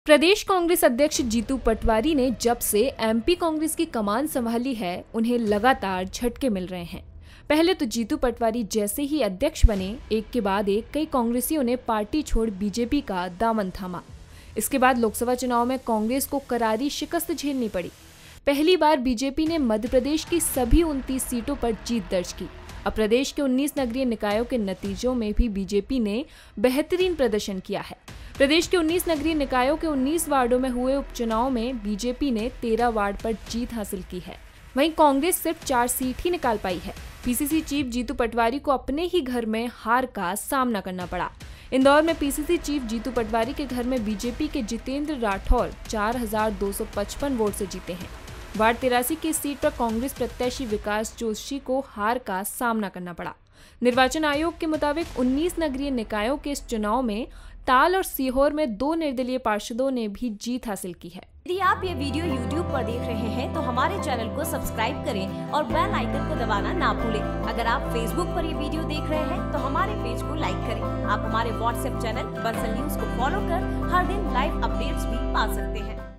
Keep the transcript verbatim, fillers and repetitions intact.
प्रदेश कांग्रेस अध्यक्ष जीतू पटवारी ने जब से एमपी कांग्रेस की कमान संभाली है, उन्हें लगातार झटके मिल रहे हैं। पहले तो जीतू पटवारी जैसे ही अध्यक्ष बने, एक के बाद एक कई कांग्रेसियों ने पार्टी छोड़ बीजेपी का दामन थामा। इसके बाद लोकसभा चुनाव में कांग्रेस को करारी शिकस्त झेलनी पड़ी। पहली बार बीजेपी ने मध्य प्रदेश की सभी उनतीस सीटों पर जीत दर्ज की। अब प्रदेश के उन्नीस नगरीय निकायों के नतीजों में भी बीजेपी ने बेहतरीन प्रदर्शन किया है। प्रदेश के उन्नीस नगरीय निकायों के उन्नीस वार्डों में हुए उपचुनाव में बीजेपी ने तेरह वार्ड पर जीत हासिल की है। वहीं कांग्रेस सिर्फ चार सीट ही निकाल पाई है। पीसीसी चीफ जीतू पटवारी को अपने ही घर में हार का सामना करना पड़ा। इंदौर में पीसीसी चीफ जीतू पटवारी के घर में बीजेपी के जितेंद्र राठौर चार हजार दो सौ पचपन वोट से जीते हैं। वार्ड तिरासी की सीट पर कांग्रेस प्रत्याशी विकास जोशी को हार का सामना करना पड़ा। निर्वाचन आयोग के मुताबिक उन्नीस नगरीय निकायों के इस चुनाव में ताल और सीहोर में दो निर्दलीय पार्षदों ने भी जीत हासिल की है। यदि आप ये वीडियो यूट्यूब पर देख रहे हैं तो हमारे चैनल को सब्सक्राइब करें और बेल आइकन को दबाना ना भूलें। अगर आप फेसबुक पर ये वीडियो देख रहे हैं तो हमारे पेज को लाइक करें। आप हमारे व्हाट्सएप चैनल बंसल न्यूज को फॉलो कर हर दिन लाइव अपडेट्स भी पा सकते हैं।